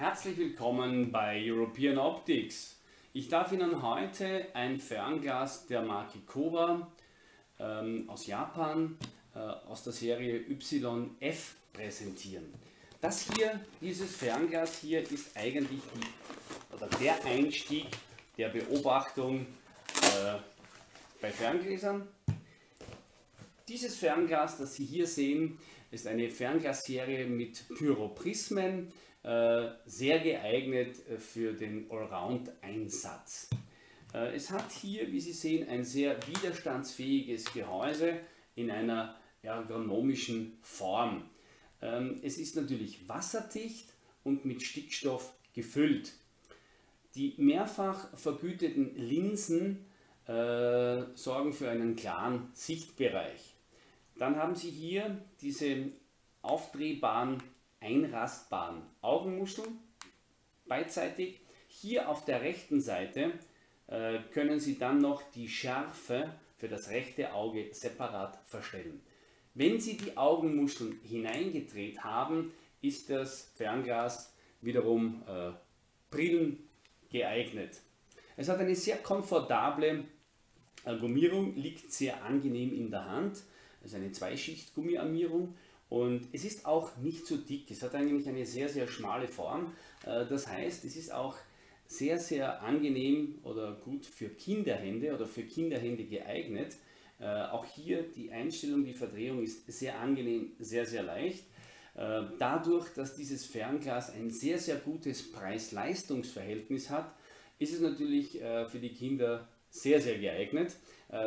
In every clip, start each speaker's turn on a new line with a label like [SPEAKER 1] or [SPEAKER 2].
[SPEAKER 1] Herzlich willkommen bei European Optics. Ich darf Ihnen heute ein Fernglas der Marke Kowa aus Japan aus der Serie YF präsentieren. Dieses Fernglas hier ist eigentlich der Einstieg der Beobachtung bei Ferngläsern. Dieses Fernglas, das Sie hier sehen, ist eine Fernglasserie mit Pyroprismen, sehr geeignet für den Allround-Einsatz. Es hat hier, wie Sie sehen, ein sehr widerstandsfähiges Gehäuse in einer ergonomischen Form. Es ist natürlich wasserdicht und mit Stickstoff gefüllt. Die mehrfach vergüteten Linsen sorgen für einen klaren Sichtbereich. Dann haben Sie hier diese aufdrehbaren, einrastbaren Augenmuscheln beidseitig. Hier auf der rechten Seite können Sie dann noch die Schärfe für das rechte Auge separat verstellen. Wenn Sie die Augenmuscheln hineingedreht haben, ist das Fernglas wiederum Brillen geeignet. Es hat eine sehr komfortable Gummierung, liegt sehr angenehm in der Hand. Es ist eine Zweischicht-Gummiarmierung und es ist auch nicht so dick. Es hat eigentlich eine sehr, sehr schmale Form. Das heißt, es ist auch sehr, sehr angenehm oder gut für Kinderhände oder für Kinderhände geeignet. Auch hier die Einstellung, die Verdrehung ist sehr angenehm, sehr, sehr leicht. Dadurch, dass dieses Fernglas ein sehr, sehr gutes Preis-Leistungs-Verhältnis hat, ist es natürlich für die Kinder sehr, sehr geeignet.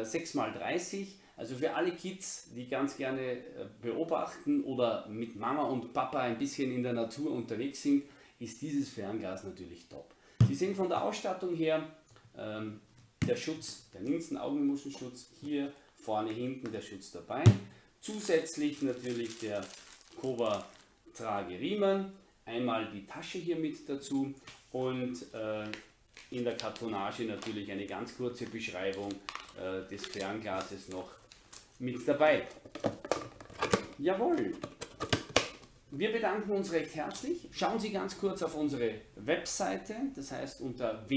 [SPEAKER 1] 6×30, also für alle Kids, die ganz gerne beobachten oder mit Mama und Papa ein bisschen in der Natur unterwegs sind, ist dieses Fernglas natürlich top. Sie sehen von der Ausstattung her der Schutz, der Linsen-Augenmuschelschutz, hier vorne hinten der Schutz dabei. Zusätzlich natürlich der Kowa Trageriemen, einmal die Tasche hier mit dazu und in der Kartonage natürlich eine ganz kurze Beschreibung des Fernglases noch mit dabei. Jawohl! Wir bedanken uns recht herzlich. Schauen Sie ganz kurz auf unsere Webseite, das heißt unter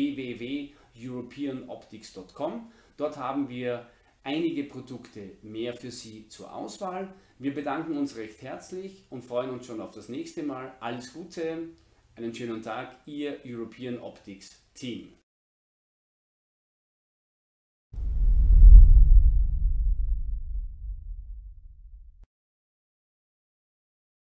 [SPEAKER 1] www.europeanoptics.com. Dort haben wir einige Produkte mehr für Sie zur Auswahl. Wir bedanken uns recht herzlich und freuen uns schon auf das nächste Mal. Alles Gute, einen schönen Tag, Ihr European Optics Team.